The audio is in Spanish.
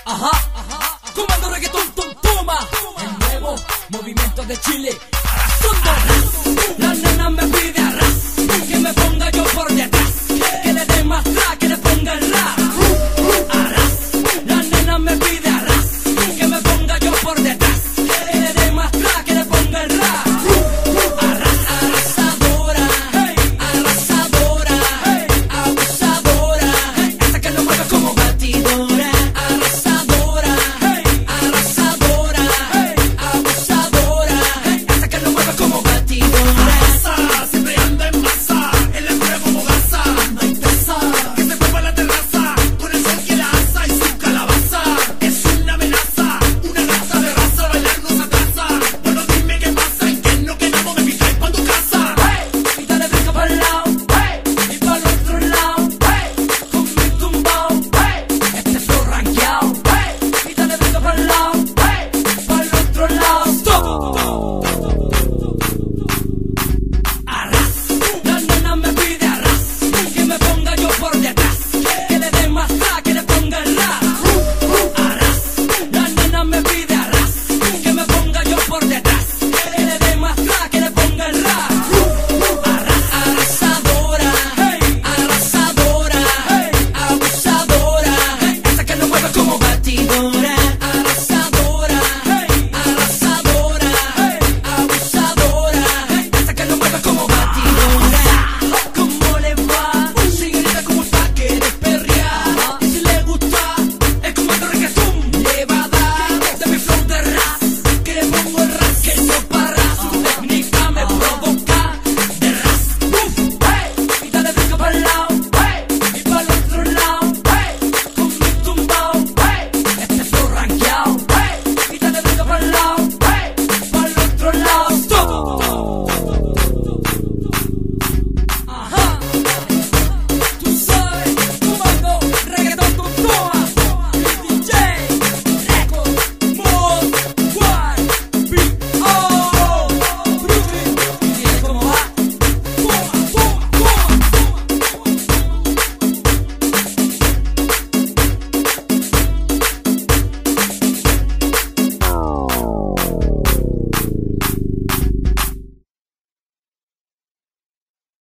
Ajá, comando reggaetón, toma. El nuevo movimiento de Chile. Arrasando. La nena me pide arras, que me ponga yo por detrás, que le dé más tra, que le ponga el rap.